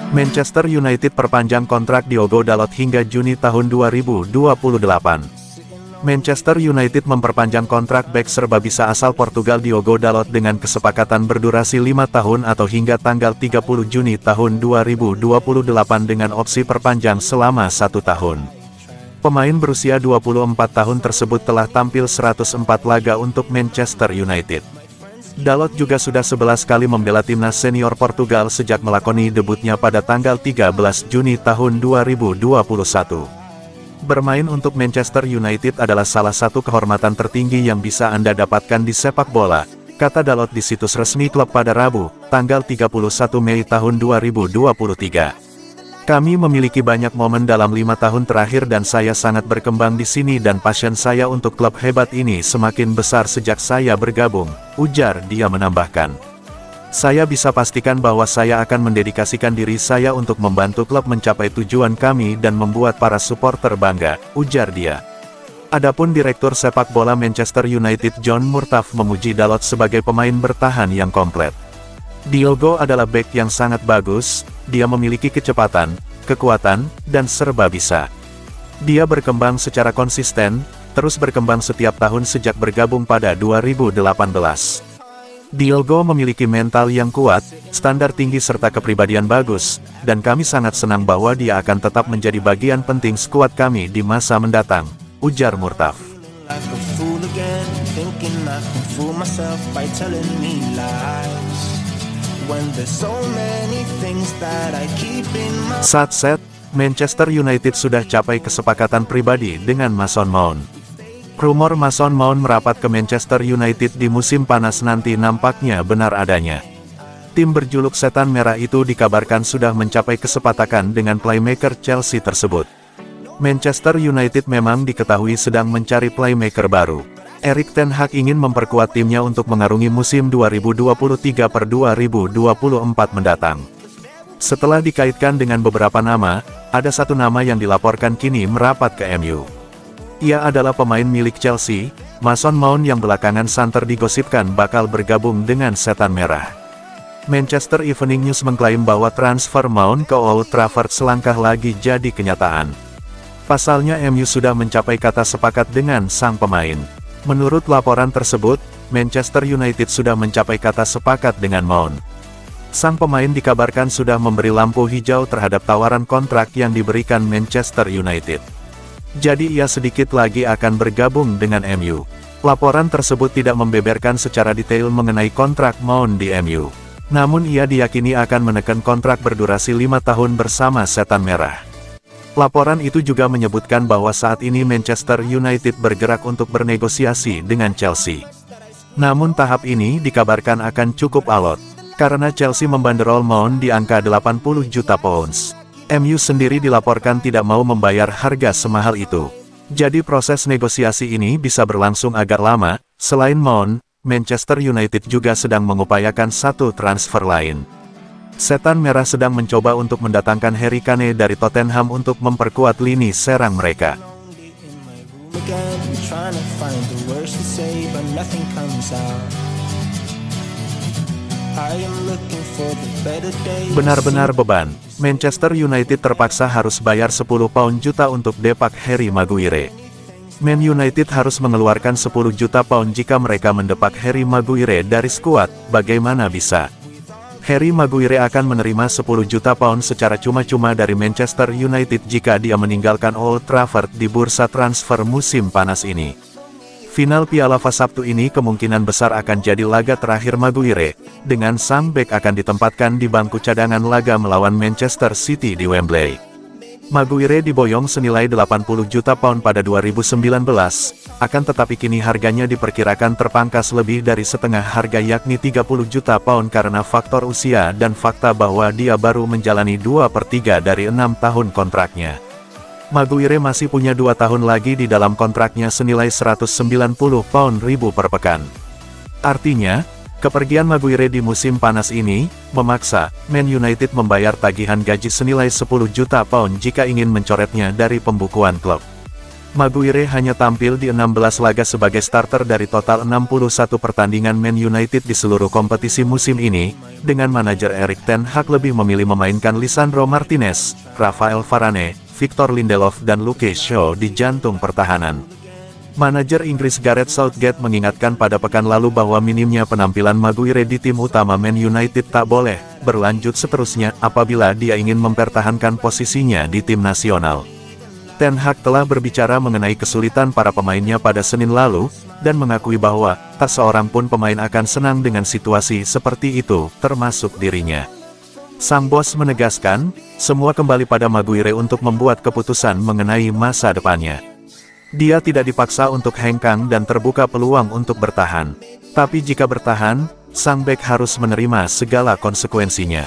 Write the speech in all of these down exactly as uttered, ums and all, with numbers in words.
Manchester United perpanjang kontrak Diogo Dalot hingga Juni tahun dua ribu dua puluh delapan. Manchester United memperpanjang kontrak bek serbabisa asal Portugal Diogo Dalot dengan kesepakatan berdurasi lima tahun atau hingga tanggal tiga puluh Juni tahun dua ribu dua puluh delapan dengan opsi perpanjang selama satu tahun. Pemain berusia dua puluh empat tahun tersebut telah tampil seratus empat laga untuk Manchester United. Dalot juga sudah sebelas kali membela timnas senior Portugal sejak melakoni debutnya pada tanggal tiga belas Juni tahun dua ribu dua puluh satu. Bermain untuk Manchester United adalah salah satu kehormatan tertinggi yang bisa Anda dapatkan di sepak bola, kata Dalot di situs resmi klub pada Rabu, tanggal tiga puluh satu Mei tahun dua ribu dua puluh tiga. Kami memiliki banyak momen dalam lima tahun terakhir dan saya sangat berkembang di sini dan passion saya untuk klub hebat ini semakin besar sejak saya bergabung, ujar dia menambahkan. Saya bisa pastikan bahwa saya akan mendedikasikan diri saya untuk membantu klub mencapai tujuan kami dan membuat para supporter bangga, ujar dia. Adapun Direktur Sepak Bola Manchester United John Murtough memuji Dalot sebagai pemain bertahan yang komplit. Diogo adalah bek yang sangat bagus, dia memiliki kecepatan, kekuatan, dan serba bisa. Dia berkembang secara konsisten, terus berkembang setiap tahun sejak bergabung pada dua ribu delapan belas. Diogo memiliki mental yang kuat, standar tinggi serta kepribadian bagus, dan kami sangat senang bahwa dia akan tetap menjadi bagian penting skuad kami di masa mendatang, ujar Murtough. Saat set, Manchester United sudah capai kesepakatan pribadi dengan Mason Mount. Rumor Mason Mount merapat ke Manchester United di musim panas nanti nampaknya benar adanya. Tim berjuluk Setan Merah itu dikabarkan sudah mencapai kesepakatan dengan playmaker Chelsea tersebut. Manchester United memang diketahui sedang mencari playmaker baru. Erik ten Hag ingin memperkuat timnya untuk mengarungi musim dua ribu dua puluh tiga per dua ribu dua puluh empat mendatang. Setelah dikaitkan dengan beberapa nama, ada satu nama yang dilaporkan kini merapat ke M U. Ia adalah pemain milik Chelsea, Mason Mount yang belakangan santer digosipkan bakal bergabung dengan Setan Merah. Manchester Evening News mengklaim bahwa transfer Mount ke Old Trafford selangkah lagi jadi kenyataan. Pasalnya M U sudah mencapai kata sepakat dengan sang pemain. Menurut laporan tersebut, Manchester United sudah mencapai kata sepakat dengan Mount. Sang pemain dikabarkan sudah memberi lampu hijau terhadap tawaran kontrak yang diberikan Manchester United. Jadi ia sedikit lagi akan bergabung dengan M U. Laporan tersebut tidak membeberkan secara detail mengenai kontrak Mount di M U. Namun ia diyakini akan menekan kontrak berdurasi lima tahun bersama Setan Merah. Laporan itu juga menyebutkan bahwa saat ini Manchester United bergerak untuk bernegosiasi dengan Chelsea. Namun tahap ini dikabarkan akan cukup alot, karena Chelsea membanderol Mount di angka delapan puluh juta pounds. M U sendiri dilaporkan tidak mau membayar harga semahal itu. Jadi proses negosiasi ini bisa berlangsung agak lama. Selain Mount, Manchester United juga sedang mengupayakan satu transfer lain. Setan Merah sedang mencoba untuk mendatangkan Harry Kane dari Tottenham untuk memperkuat lini serang mereka. Benar-benar beban. Manchester United terpaksa harus bayar sepuluh pound juta untuk depak Harry Maguire. Man United harus mengeluarkan sepuluh juta pound jika mereka mendepak Harry Maguire dari skuad. Bagaimana bisa? Harry Maguire akan menerima sepuluh juta pound secara cuma-cuma dari Manchester United jika dia meninggalkan Old Trafford di bursa transfer musim panas ini. Final Piala F A Sabtu ini kemungkinan besar akan jadi laga terakhir Maguire, dengan sang bek akan ditempatkan di bangku cadangan laga melawan Manchester City di Wembley. Maguire diboyong senilai delapan puluh juta pound pada dua ribu sembilan belas, akan tetapi kini harganya diperkirakan terpangkas lebih dari setengah harga yakni tiga puluh juta pound karena faktor usia dan fakta bahwa dia baru menjalani dua per tiga dari enam tahun kontraknya. Maguire masih punya dua tahun lagi di dalam kontraknya senilai seratus sembilan puluh pound ribu per pekan. Artinya, kepergian Maguire di musim panas ini, memaksa Man United membayar tagihan gaji senilai sepuluh juta pound jika ingin mencoretnya dari pembukuan klub. Maguire hanya tampil di enam belas laga sebagai starter dari total enam puluh satu pertandingan Man United di seluruh kompetisi musim ini, dengan manajer Erik ten Hag lebih memilih memainkan Lisandro Martinez, Rafael Varane, Victor Lindelof dan Luke Shaw di jantung pertahanan. Manajer Inggris Gareth Southgate mengingatkan pada pekan lalu bahwa minimnya penampilan Maguire di tim utama Man United tak boleh berlanjut seterusnya apabila dia ingin mempertahankan posisinya di tim nasional. Ten Hag telah berbicara mengenai kesulitan para pemainnya pada Senin lalu, dan mengakui bahwa tak seorang pun pemain akan senang dengan situasi seperti itu, termasuk dirinya. Sang bos menegaskan, semua kembali pada Maguire untuk membuat keputusan mengenai masa depannya. Dia tidak dipaksa untuk hengkang dan terbuka peluang untuk bertahan. Tapi jika bertahan, sang bek harus menerima segala konsekuensinya.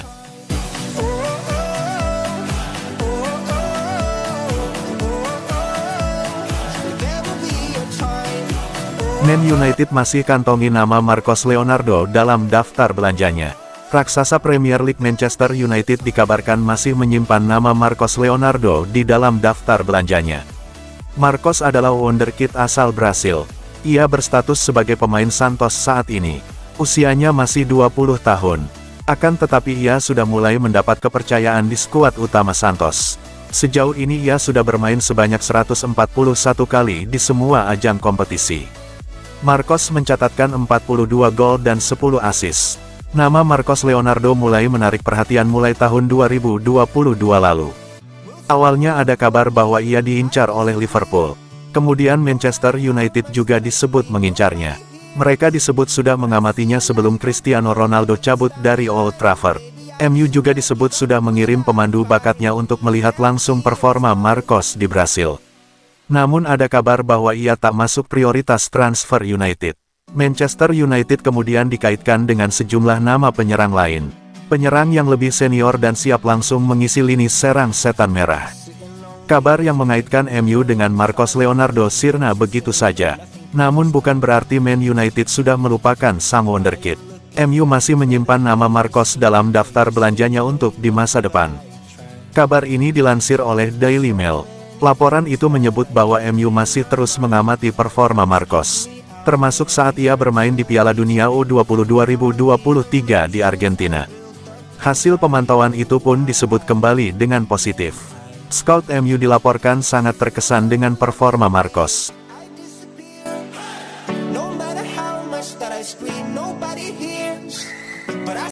Man United masih kantongi nama Marcos Leonardo dalam daftar belanjanya. Raksasa Premier League Manchester United dikabarkan masih menyimpan nama Marcos Leonardo di dalam daftar belanjanya. Marcos adalah wonderkid asal Brasil. Ia berstatus sebagai pemain Santos saat ini. Usianya masih dua puluh tahun. Akan tetapi ia sudah mulai mendapat kepercayaan di skuad utama Santos. Sejauh ini ia sudah bermain sebanyak seratus empat puluh satu kali di semua ajang kompetisi. Marcos mencatatkan empat puluh dua gol dan sepuluh assist. Nama Marcos Leonardo mulai menarik perhatian mulai tahun dua ribu dua puluh dua lalu. Awalnya ada kabar bahwa ia diincar oleh Liverpool. Kemudian Manchester United juga disebut mengincarnya. Mereka disebut sudah mengamatinya sebelum Cristiano Ronaldo cabut dari Old Trafford. M U juga disebut sudah mengirim pemandu bakatnya untuk melihat langsung performa Marcos di Brasil. Namun ada kabar bahwa ia tak masuk prioritas transfer United. Manchester United kemudian dikaitkan dengan sejumlah nama penyerang lain. Penyerang yang lebih senior dan siap langsung mengisi lini serang setan merah. Kabar yang mengaitkan M U dengan Marcos Leonardo sirna begitu saja. Namun bukan berarti Man United sudah melupakan sang wonderkid. M U masih menyimpan nama Marcos dalam daftar belanjanya untuk di masa depan. Kabar ini dilansir oleh Daily Mail. Laporan itu menyebut bahwa M U masih terus mengamati performa Marcos, termasuk saat ia bermain di Piala Dunia U dua puluh dua ribu dua puluh tiga di Argentina. Hasil pemantauan itu pun disebut kembali dengan positif. Scout M U dilaporkan sangat terkesan dengan performa Marcos.